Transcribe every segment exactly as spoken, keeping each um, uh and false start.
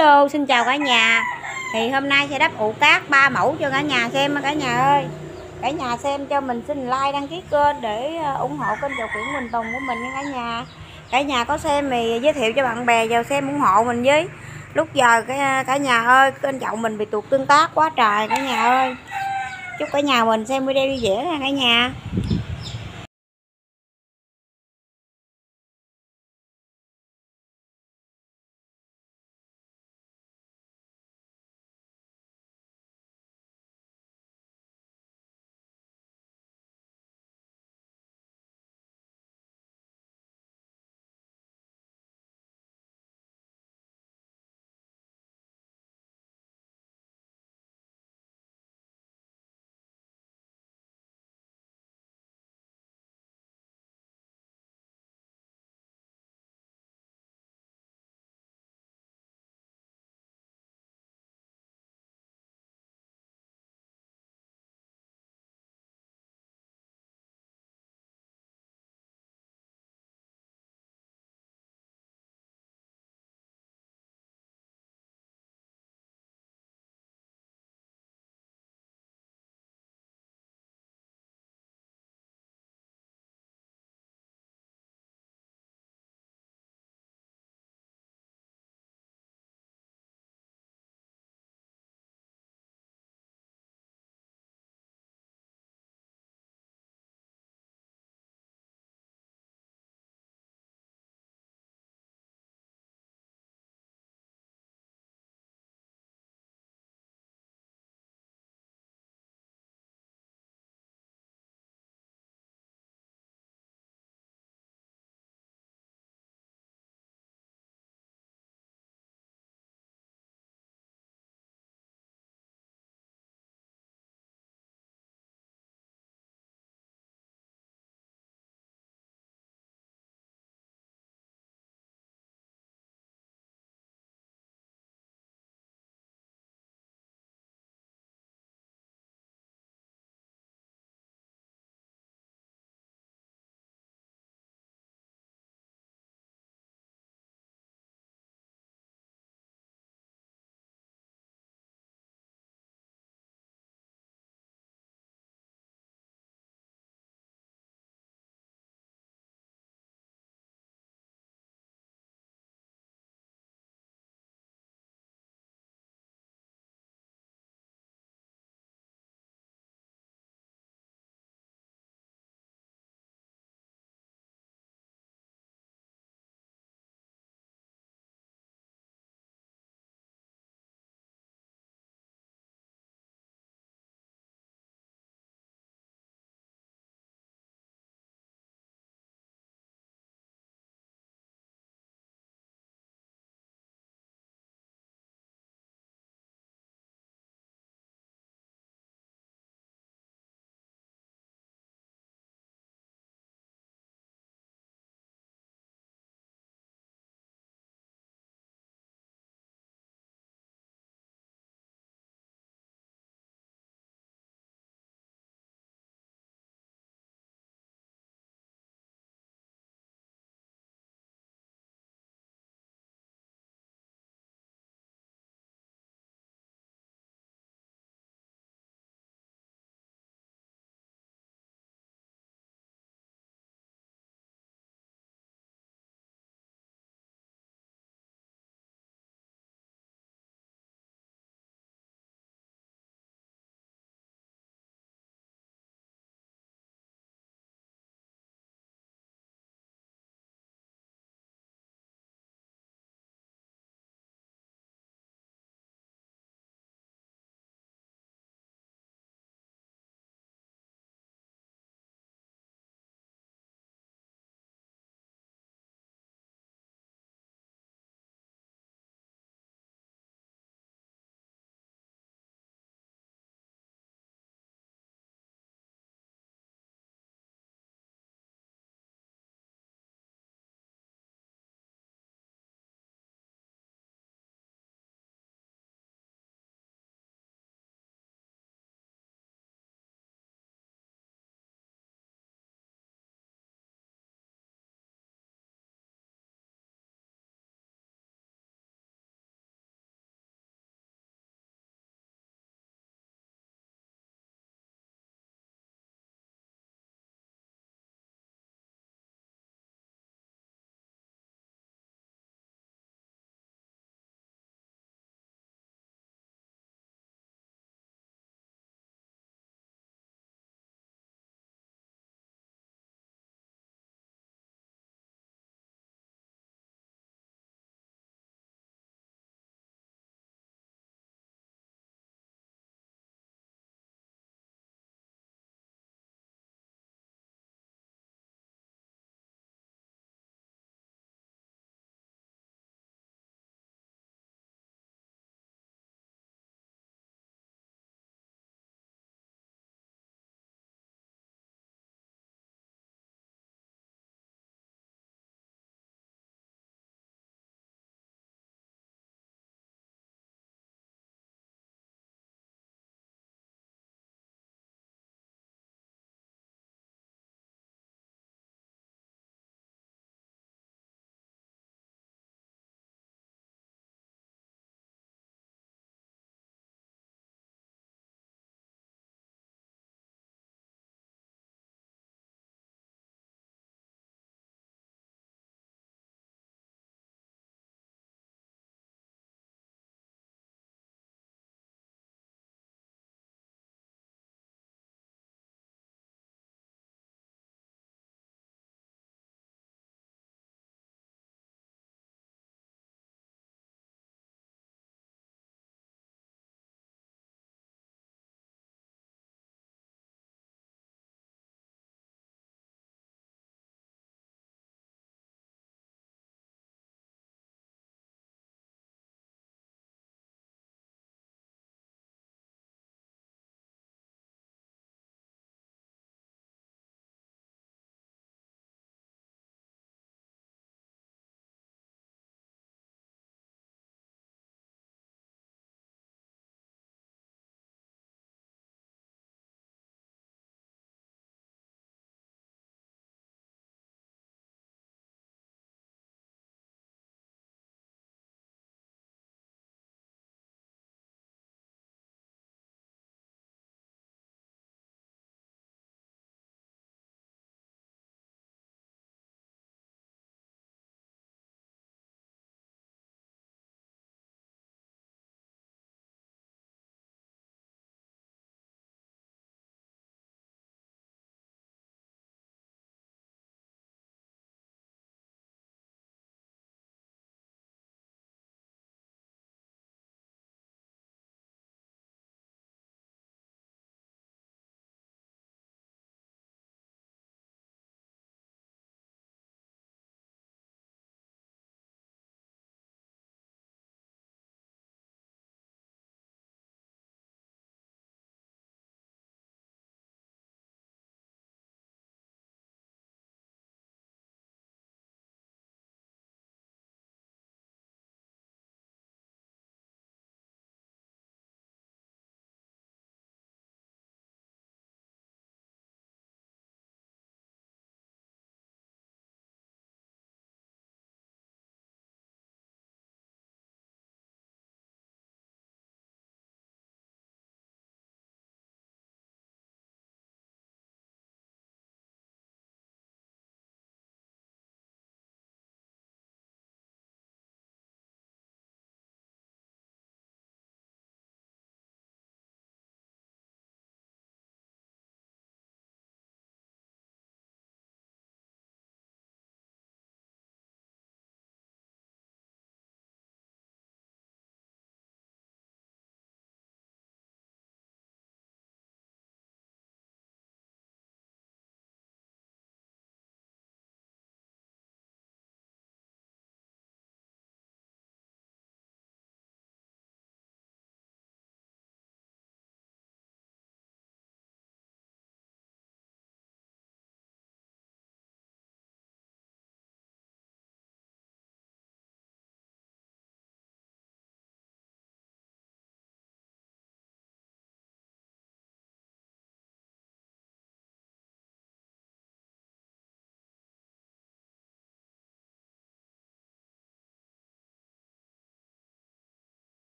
Hello, xin chào cả nhà. Thì hôm nay sẽ đắp ụ cát ba mẫu cho cả nhà xem cả nhà ơi. Cả nhà xem cho mình xin like đăng ký kênh để ủng hộ kênh Chậu Kiển Quỳnh Tùng của mình nha cả nhà. Cả nhà có xem thì giới thiệu cho bạn bè vào xem ủng hộ mình với. Lúc giờ cả, cả nhà ơi, kênh chậu mình bị tụt tương tác quá trời cả nhà ơi. Chúc cả nhà mình xem video vui vẻ nha cả nhà.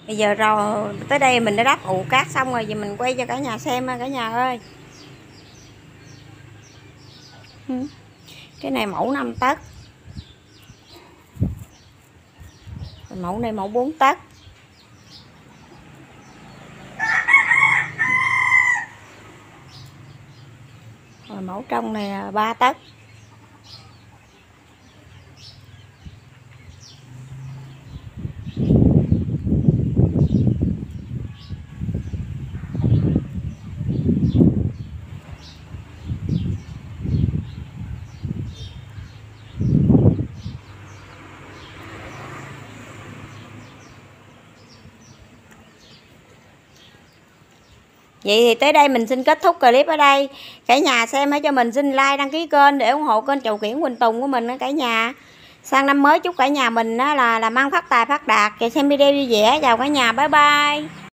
Bây giờ rồi tới đây mình đã đắp ụ cát xong rồi, giờ mình quay cho cả nhà xem cả nhà ơi. Cái này mẫu năm tấc, mẫu này mẫu bốn tấc, rồi mẫu trong này ba tấc. Vậy thì tới đây mình xin kết thúc clip ở đây. Cả nhà xem hãy cho mình xin like, đăng ký kênh để ủng hộ kênh Chầu Kiển Quỳnh Tùng của mình cả nhà. Sang năm mới chúc cả nhà mình là làm ăn phát tài phát đạt. Và xem video vui vẻ. Chào cả nhà, bye bye.